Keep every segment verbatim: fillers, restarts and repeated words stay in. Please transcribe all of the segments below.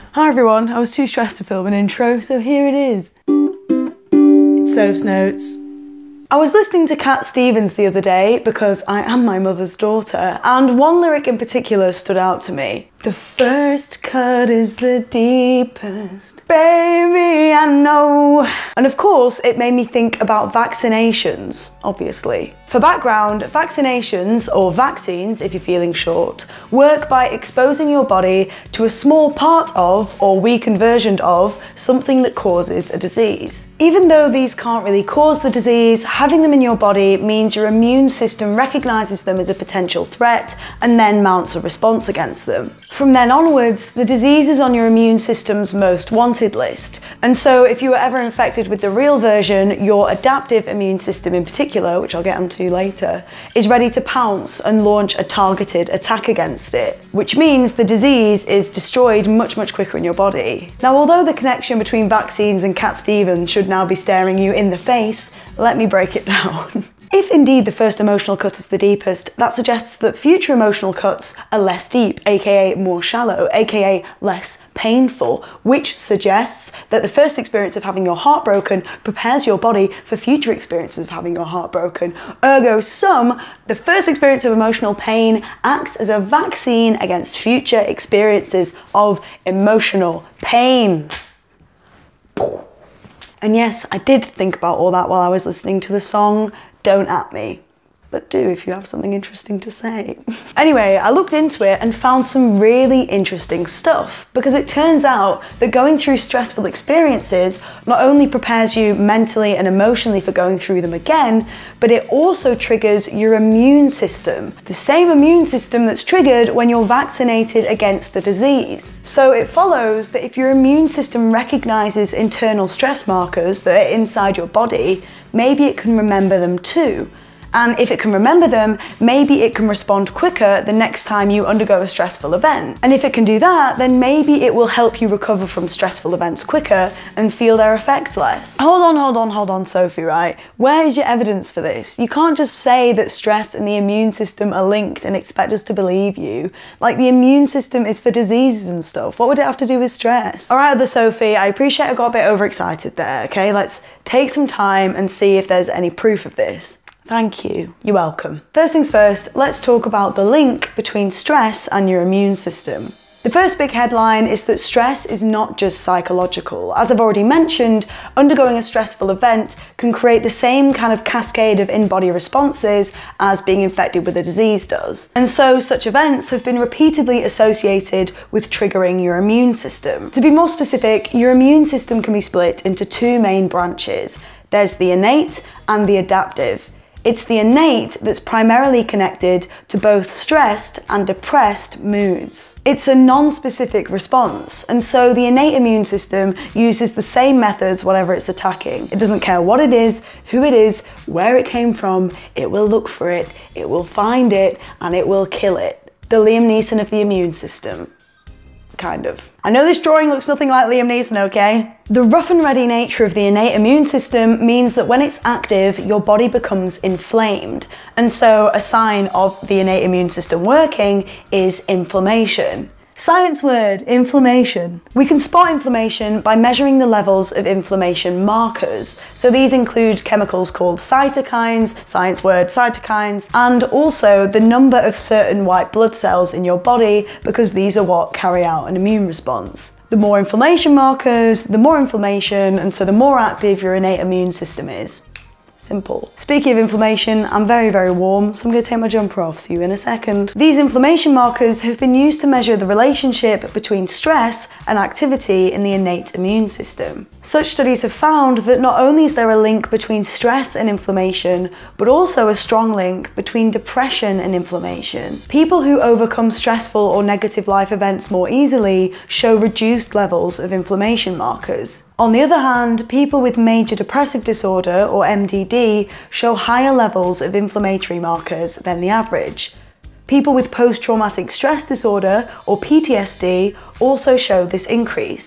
Hi everyone, I was too stressed to film an intro, so here it is. It's Soph's Notes. I was listening to Cat Stevens the other day because I am my mother's daughter, and one lyric in particular stood out to me. The first cut is the deepest, baby, I know. And of course, it made me think about vaccinations, obviously. For background, vaccinations, or vaccines if you're feeling short, work by exposing your body to a small part of, or weakened version of, something that causes a disease. Even though these can't really cause the disease, having them in your body means your immune system recognises them as a potential threat and then mounts a response against them. From then onwards, the disease is on your immune system's most wanted list. And so if you were ever infected with the real version, your adaptive immune system in particular, which I'll get onto later, is ready to pounce and launch a targeted attack against it, which means the disease is destroyed much, much quicker in your body. Now, although the connection between vaccines and Cat Stevens should now be staring you in the face, let me break it down. If indeed the first emotional cut is the deepest, that suggests that future emotional cuts are less deep, aka more shallow, aka less painful, which suggests that the first experience of having your heart broken prepares your body for future experiences of having your heart broken. Ergo sum, the first experience of emotional pain acts as a vaccine against future experiences of emotional pain. And yes, I did think about all that while I was listening to the song. Don't at me, but do if you have something interesting to say. Anyway, I looked into it and found some really interesting stuff, because it turns out that going through stressful experiences not only prepares you mentally and emotionally for going through them again, but it also triggers your immune system, the same immune system that's triggered when you're vaccinated against the disease. So it follows that if your immune system recognizes internal stress markers that are inside your body, maybe it can remember them too. And if it can remember them, maybe it can respond quicker the next time you undergo a stressful event. And if it can do that, then maybe it will help you recover from stressful events quicker and feel their effects less. Hold on, hold on, hold on, Sophie, right? Where is your evidence for this? You can't just say that stress and the immune system are linked and expect us to believe you. Like, the immune system is for diseases and stuff. What would it have to do with stress? All right, other Sophie, I appreciate I got a bit overexcited there, okay? Let's take some time and see if there's any proof of this. Thank you. You're welcome. First things first, let's talk about the link between stress and your immune system. The first big headline is that stress is not just psychological. As I've already mentioned, undergoing a stressful event can create the same kind of cascade of in-body responses as being infected with a disease does. And so such events have been repeatedly associated with triggering your immune system. To be more specific, your immune system can be split into two main branches. There's the innate and the adaptive. It's the innate that's primarily connected to both stressed and depressed moods. It's a non-specific response, and so the innate immune system uses the same methods whatever it's attacking. It doesn't care what it is, who it is, where it came from, it will look for it, it will find it, and it will kill it. The Liam Neeson of the immune system. Kind of. I know this drawing looks nothing like Liam Neeson, okay? The rough and ready nature of the innate immune system means that when it's active, your body becomes inflamed. And so a sign of the innate immune system working is inflammation. Science word, inflammation. We can spot inflammation by measuring the levels of inflammation markers. So these include chemicals called cytokines, science word cytokines, and also the number of certain white blood cells in your body, because these are what carry out an immune response. The more inflammation markers, the more inflammation, and so the more active your innate immune system is. Simple. Speaking of inflammation, I'm very, very warm, so I'm going to take my jumper off. See you in a second. These inflammation markers have been used to measure the relationship between stress and activity in the innate immune system. Such studies have found that not only is there a link between stress and inflammation, but also a strong link between depression and inflammation. People who overcome stressful or negative life events more easily show reduced levels of inflammation markers. On the other hand, people with major depressive disorder, or M D D, show higher levels of inflammatory markers than the average. People with post-traumatic stress disorder, or P T S D, also show this increase.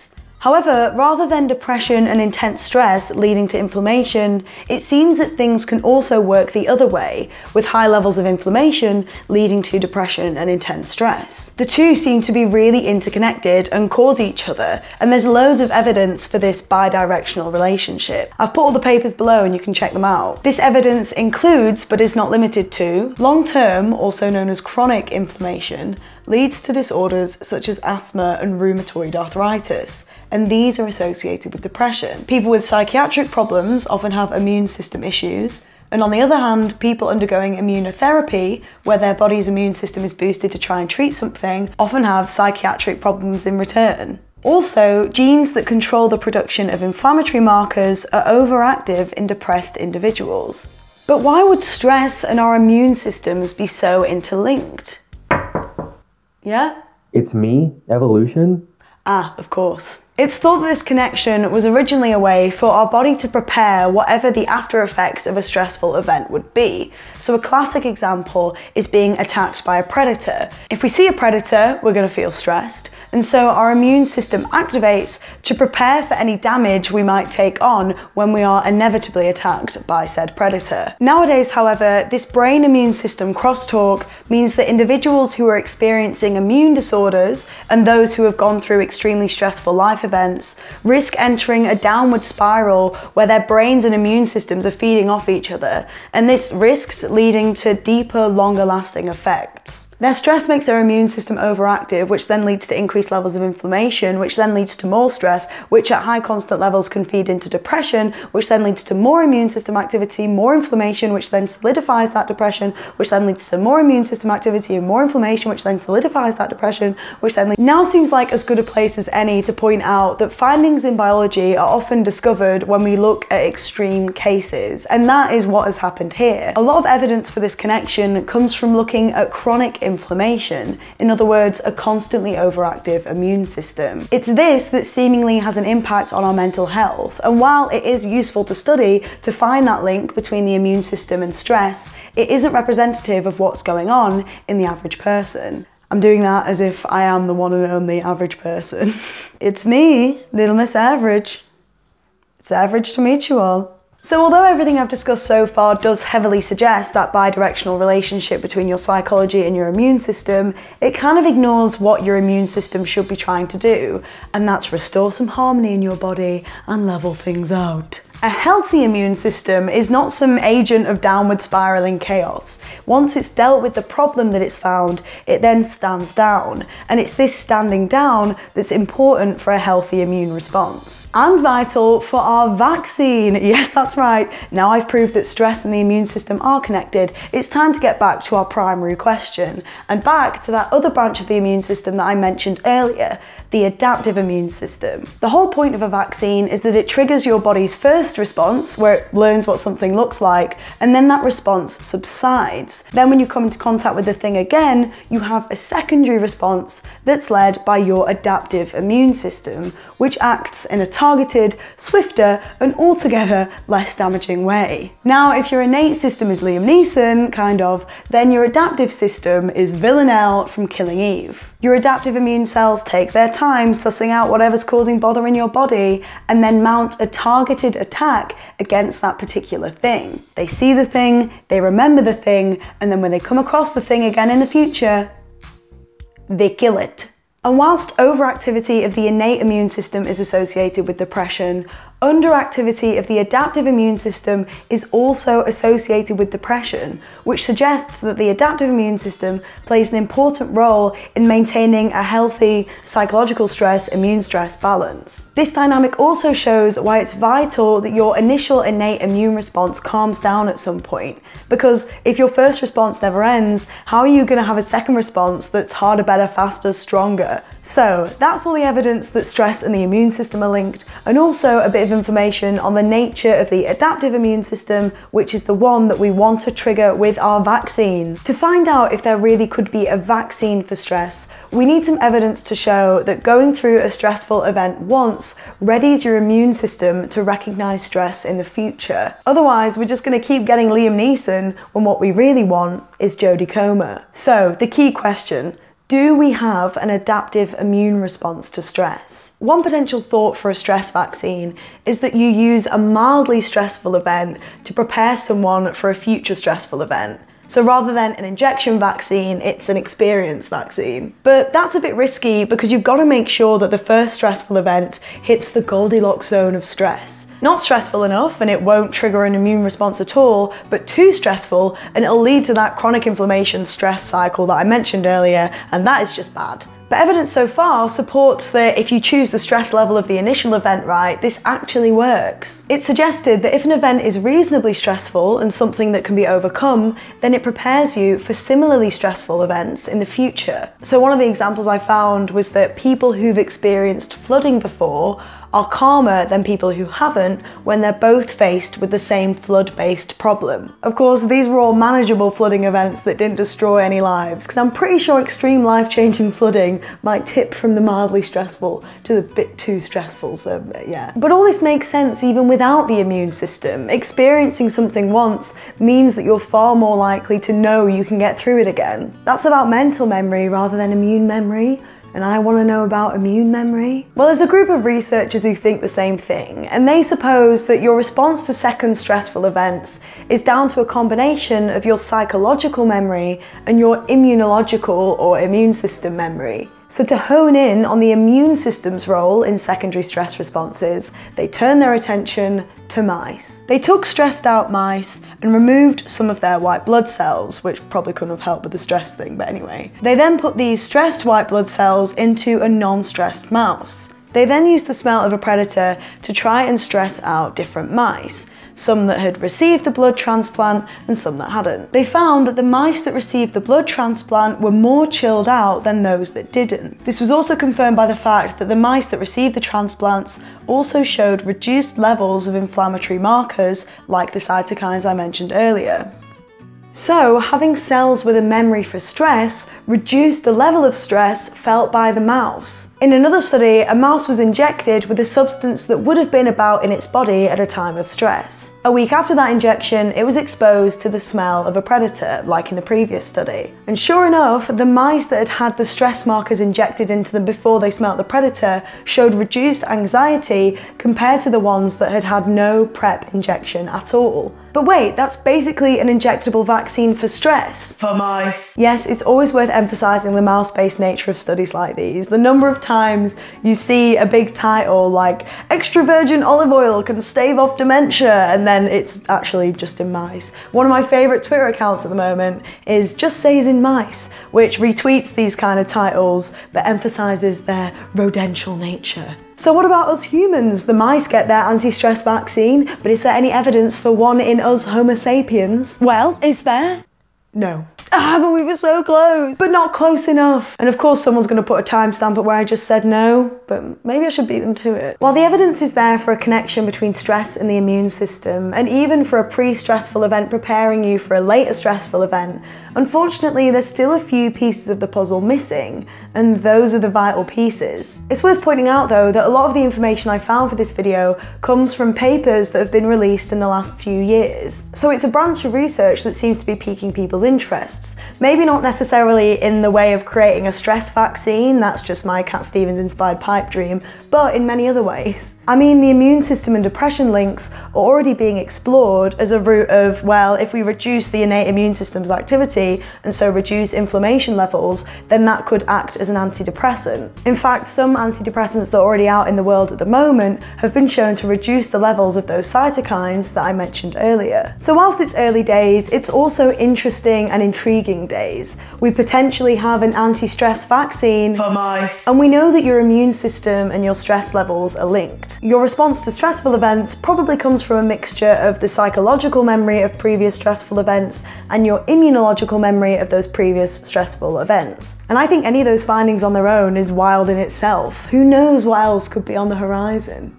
However, rather than depression and intense stress leading to inflammation, it seems that things can also work the other way, with high levels of inflammation leading to depression and intense stress. The two seem to be really interconnected and cause each other, and there's loads of evidence for this bidirectional relationship. I've put all the papers below and you can check them out. This evidence includes, but is not limited to, long-term, also known as chronic inflammation, leads to disorders such as asthma and rheumatoid arthritis, and these are associated with depression. People with psychiatric problems often have immune system issues, and on the other hand, people undergoing immunotherapy, where their body's immune system is boosted to try and treat something, often have psychiatric problems in return. Also, genes that control the production of inflammatory markers are overactive in depressed individuals. But why would stress and our immune systems be so interlinked? Yeah? It's me, evolution? Ah, of course. It's thought that this connection was originally a way for our body to prepare whatever the after effects of a stressful event would be. So a classic example is being attacked by a predator. If we see a predator, we're going to feel stressed, and so our immune system activates to prepare for any damage we might take on when we are inevitably attacked by said predator. Nowadays, however, this brain immune system crosstalk means that individuals who are experiencing immune disorders and those who have gone through extremely stressful life events risk entering a downward spiral where their brains and immune systems are feeding off each other, and this risks leading to deeper, longer lasting effects. Their stress makes their immune system overactive, which then leads to increased levels of inflammation, which then leads to more stress, which at high constant levels can feed into depression, which then leads to more immune system activity, more inflammation, which then solidifies that depression, which then leads to more immune system activity and more inflammation, which then solidifies that depression, which then leads... Now seems like as good a place as any to point out that findings in biology are often discovered when we look at extreme cases, and that is what has happened here. A lot of evidence for this connection comes from looking at chronic inflammation, in other words, a constantly overactive immune system. It's this that seemingly has an impact on our mental health, and while it is useful to study to find that link between the immune system and stress, it isn't representative of what's going on in the average person. I'm doing that as if I am the one and only average person. It's me, Little Miss Average. It's average to meet you all. So although everything I've discussed so far does heavily suggest that bidirectional relationship between your psychology and your immune system, it kind of ignores what your immune system should be trying to do, and that's restore some harmony in your body and level things out. A healthy immune system is not some agent of downward spiraling chaos. Once it's dealt with the problem that it's found, it then stands down. And it's this standing down that's important for a healthy immune response. And vital for our vaccine. Yes, that's right. Now I've proved that stress and the immune system are connected, it's time to get back to our primary question, and back to that other branch of the immune system that I mentioned earlier, the adaptive immune system. The whole point of a vaccine is that it triggers your body's first response, where it learns what something looks like, and then that response subsides. Then when you come into contact with the thing again, you have a secondary response that's led by your adaptive immune system, which acts in a targeted, swifter, and altogether less damaging way. Now, if your innate system is Liam Neeson, kind of, then your adaptive system is Villanelle from Killing Eve. Your adaptive immune cells take their time sussing out whatever's causing bother in your body and then mount a targeted attack against that particular thing. They see the thing, they remember the thing, and then when they come across the thing again in the future, they kill it. And whilst overactivity of the innate immune system is associated with depression, underactivity of the adaptive immune system is also associated with depression, which suggests that the adaptive immune system plays an important role in maintaining a healthy psychological stress-immune stress balance. This dynamic also shows why it's vital that your initial innate immune response calms down at some point, because if your first response never ends, how are you going to have a second response that's harder, better, faster, stronger? So that's all the evidence that stress and the immune system are linked, and also a bit of information on the nature of the adaptive immune system, which is the one that we want to trigger with our vaccine. To find out if there really could be a vaccine for stress, we need some evidence to show that going through a stressful event once readies your immune system to recognize stress in the future. Otherwise, we're just going to keep getting Liam Neeson when what we really want is Jodie Comer. So the key question: Do we have an adaptive immune response to stress? One potential thought for a stress vaccine is that you use a mildly stressful event to prepare someone for a future stressful event. So rather than an injection vaccine, it's an experience vaccine. But that's a bit risky because you've got to make sure that the first stressful event hits the Goldilocks zone of stress. Not stressful enough and it won't trigger an immune response at all, but too stressful and it'll lead to that chronic inflammation stress cycle that I mentioned earlier, and that is just bad. But evidence so far supports that if you choose the stress level of the initial event right, this actually works. It's suggested that if an event is reasonably stressful and something that can be overcome, then it prepares you for similarly stressful events in the future. So one of the examples I found was that people who've experienced flooding before are calmer than people who haven't when they're both faced with the same flood-based problem. Of course, these were all manageable flooding events that didn't destroy any lives, because I'm pretty sure extreme life-changing flooding might tip from the mildly stressful to the bit too stressful, so yeah. But all this makes sense even without the immune system. Experiencing something once means that you're far more likely to know you can get through it again. That's about mental memory rather than immune memory. And I want to know about immune memory? Well, there's a group of researchers who think the same thing, and they suppose that your response to second stressful events is down to a combination of your psychological memory and your immunological or immune system memory. So to hone in on the immune system's role in secondary stress responses, they turned their attention to mice. They took stressed out mice and removed some of their white blood cells, which probably couldn't have helped with the stress thing, but anyway. They then put these stressed white blood cells into a non-stressed mouse. They then used the smell of a predator to try and stress out different mice. Some that had received the blood transplant and some that hadn't. They found that the mice that received the blood transplant were more chilled out than those that didn't. This was also confirmed by the fact that the mice that received the transplants also showed reduced levels of inflammatory markers like the cytokines I mentioned earlier. So, having cells with a memory for stress reduced the level of stress felt by the mouse. In another study, a mouse was injected with a substance that would have been about in its body at a time of stress. A week after that injection, it was exposed to the smell of a predator, like in the previous study. And sure enough, the mice that had had the stress markers injected into them before they smelt the predator showed reduced anxiety compared to the ones that had had no PrEP injection at all. But wait, that's basically an injectable vaccine for stress. For mice. Yes, it's always worth emphasizing the mouse-based nature of studies like these. The number of times you see a big title like extra virgin olive oil can stave off dementia, and then it's actually just in mice. One of my favorite Twitter accounts at the moment is Just Says in Mice, which retweets these kind of titles but emphasizes their rodential nature. So what about us humans? The mice get their anti-stress vaccine, but is there any evidence for one in us Homo sapiens? Well, is there? No. Ah, but we were so close. But not close enough. And of course someone's going to put a timestamp at where I just said no, but maybe I should beat them to it. While the evidence is there for a connection between stress and the immune system, and even for a pre-stressful event preparing you for a later stressful event, unfortunately there's still a few pieces of the puzzle missing, and those are the vital pieces. It's worth pointing out though that a lot of the information I found for this video comes from papers that have been released in the last few years. So it's a branch of research that seems to be piquing people's interest. Maybe not necessarily in the way of creating a stress vaccine, that's just my Cat Stevens inspired pipe dream, but in many other ways. I mean, the immune system and depression links are already being explored as a route of, well, if we reduce the innate immune system's activity and so reduce inflammation levels, then that could act as an antidepressant. In fact, some antidepressants that are already out in the world at the moment have been shown to reduce the levels of those cytokines that I mentioned earlier. So whilst it's early days, it's also interesting and intriguing days. We potentially have an anti-stress vaccine for mice, and we know that your immune system and your stress levels are linked. Your response to stressful events probably comes from a mixture of the psychological memory of previous stressful events and your immunological memory of those previous stressful events. And I think any of those findings on their own is wild in itself. Who knows what else could be on the horizon?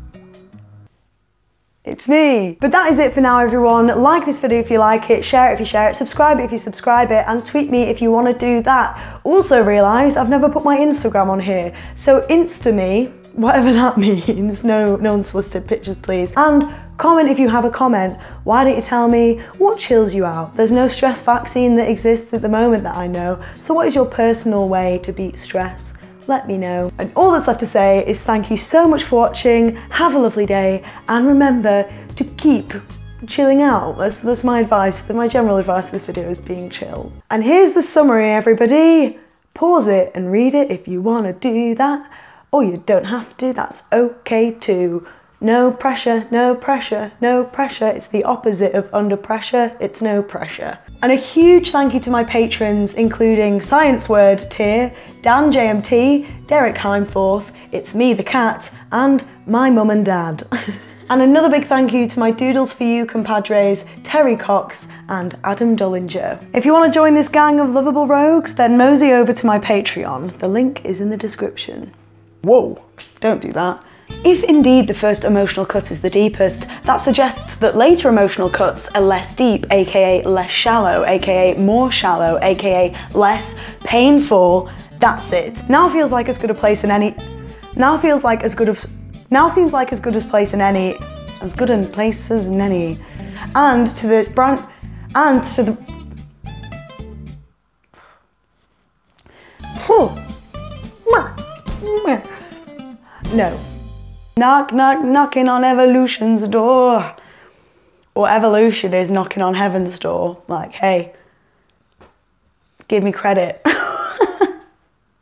It's me. But that is it for now, everyone. Like this video if you like it, share it if you share it, subscribe it if you subscribe it, and tweet me if you want to do that. Also realise I've never put my Instagram on here, so Insta me whatever that means. No, no unsolicited pictures, please. And comment if you have a comment. Why don't you tell me what chills you out? There's no stress vaccine that exists at the moment that I know. So what is your personal way to beat stress? Let me know. And all that's left to say is thank you so much for watching. Have a lovely day. And remember to keep chilling out. That's, that's my advice. My general advice for this video is being chill. And here's the summary, everybody. Pause it and read it if you want to do that. Or you don't have to, that's okay too. No pressure, no pressure, no pressure. It's the opposite of under pressure, it's no pressure. And a huge thank you to my patrons, including Science Word Tier, Dan J M T, Derek Hiemforth, It's Me the Cat, and my mum and dad. And another big thank you to my Doodles for You compadres, Terry Cox and Adam Dullinger. If you want to join this gang of lovable rogues, then mosey over to my Patreon. The link is in the description. Whoa, don't do that. If indeed the first emotional cut is the deepest, that suggests that later emotional cuts are less deep, aka less shallow, aka more shallow, aka less painful. That's it. Now feels like as good a place in any... Now feels like as good of... Now seems like as good as place in any... As good in places in any... And to this brand... And to the... No. Knock, knock, knocking on evolution's door. Or evolution is knocking on heaven's door. Like, hey, give me credit.